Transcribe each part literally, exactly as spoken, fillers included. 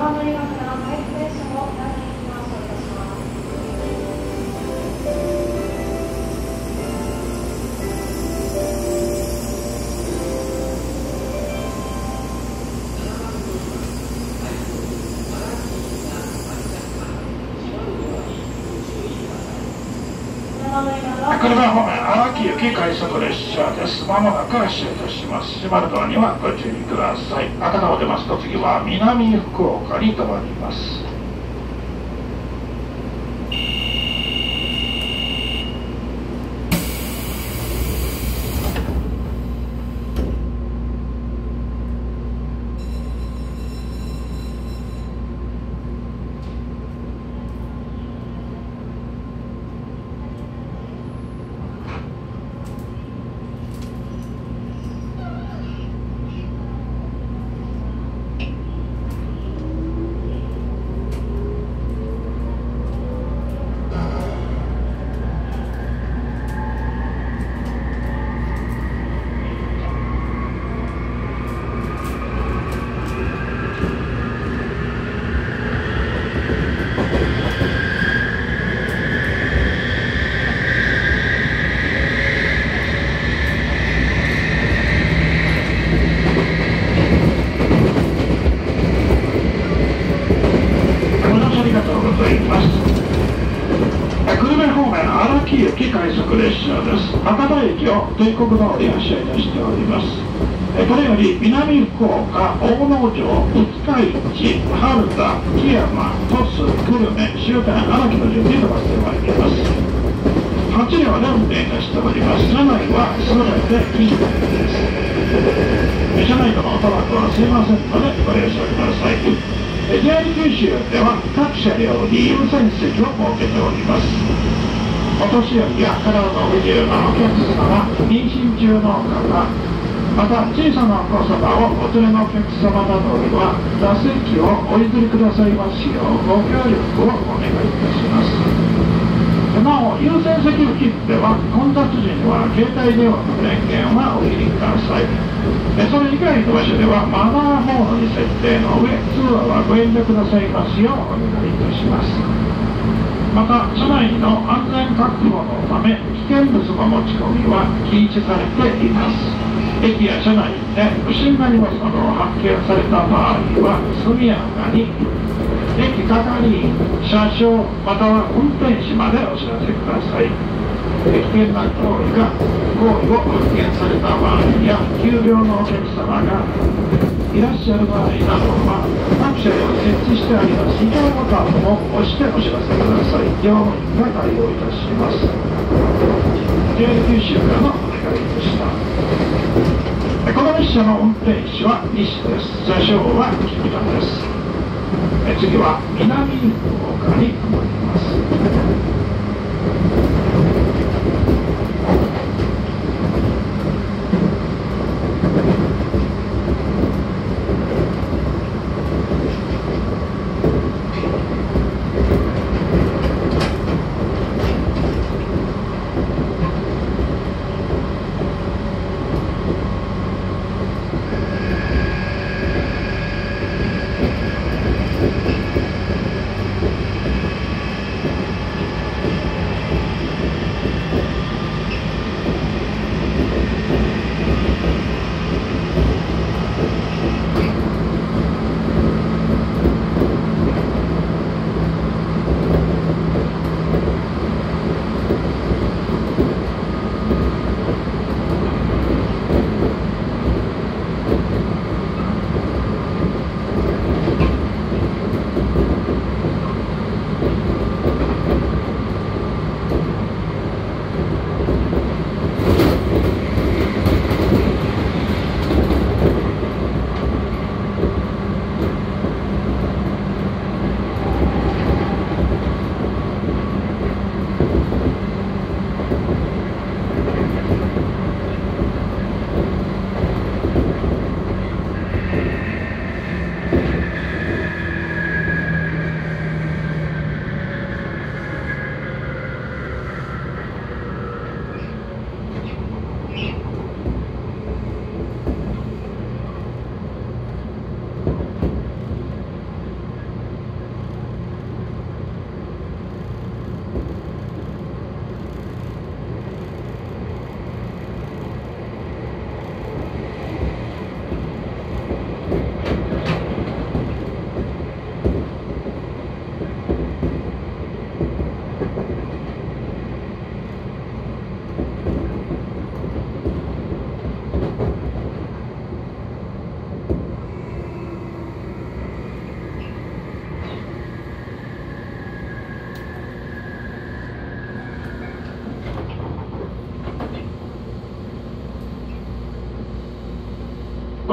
乗り場から回復列車をご案内に回送いたします。 車方面荒木行き快速列車です。まもなく発車いたします。閉まるドアにはご注意ください。赤田を出ますと次は南福岡に停まります。快速列車です。博多駅を帝国通り発車いたしております。これより南福岡、大野城、五日市、春田、木山、鳥栖、久留米、終点荒木の順に飛ばしてまいります。はち両で運転いたしております。車内は全て近鉄です。車内との音楽はすいませんのでご了承ください。ジェイアール 九州では各車両に優先席を設けております。お年寄りや体の不自由なお客様、妊娠中の方、また小さなお子様をお連れのお客様などには座席をお譲りくださいますようご協力をお願いいたします。なお、優先席付近では混雑時には携帯電話の電源はお入れください。それ以外の場所ではマナーモードに設定の上、通話はご遠慮くださいますようお願いいたします。また、車内の安全確保のため、危険物の持ち込みは禁止されています。駅や車内で不審な荷物などを発見された場合は、速やかに駅係員、車掌、または運転士までお知らせください。危険な行為が行為を発見された場合や、急病のお客様がいらっしゃる場合などは、各車両に設置してあります非常ボタンを押してお知らせください。乗務員が対応いたします。ジェイアール 九州からのお願いでした。この列車の運転士は西です。座掌は木村です。次は南福岡に停まります。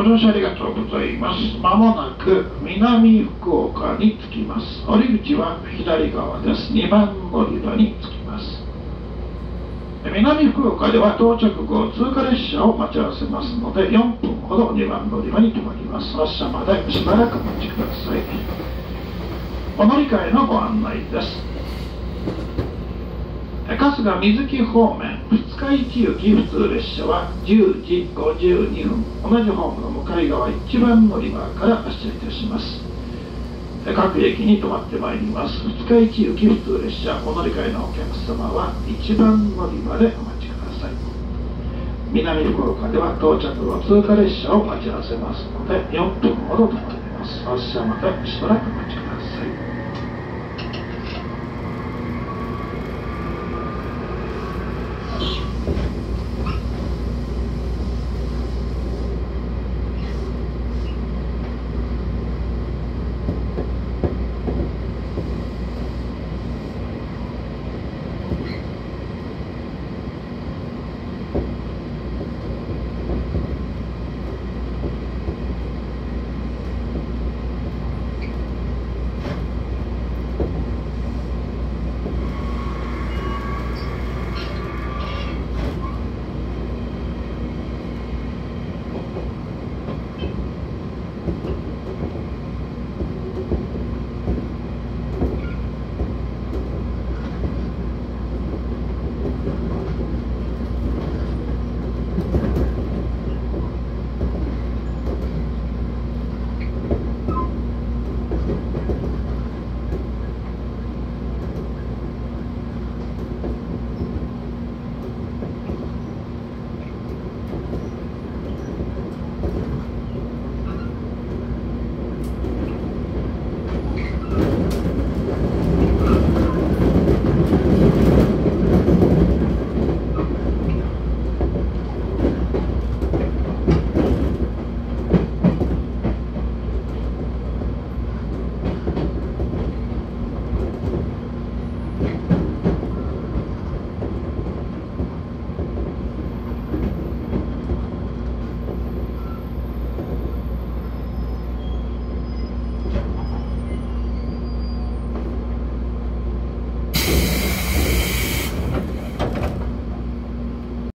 乗車ありがとうございます。まもなく南福岡に着きます。降り口は左側です。にばん乗り場に着きます。南福岡では到着後通過列車を待ち合わせますので、よんぷんほどにばん乗り場に停まります。発車までしばらくお待ちください。お乗り換えのご案内です。春日水木方面二日市行き普通列車はじゅうじごじゅうにふん、同じホームの向かい側いちばん乗り場から発車いたします。各駅に停まってまいります。二日市行き普通列車お乗り換えのお客様はいちばん乗り場でお待ちください。南福岡では到着後通過列車を待ち合わせますので、よんぷんほど停まります。発車までしばらくお待ちください。